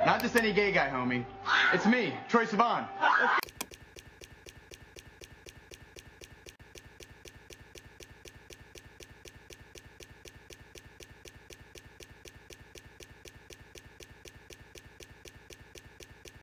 Not just any gay guy, homie. It's me, Troye Sivan.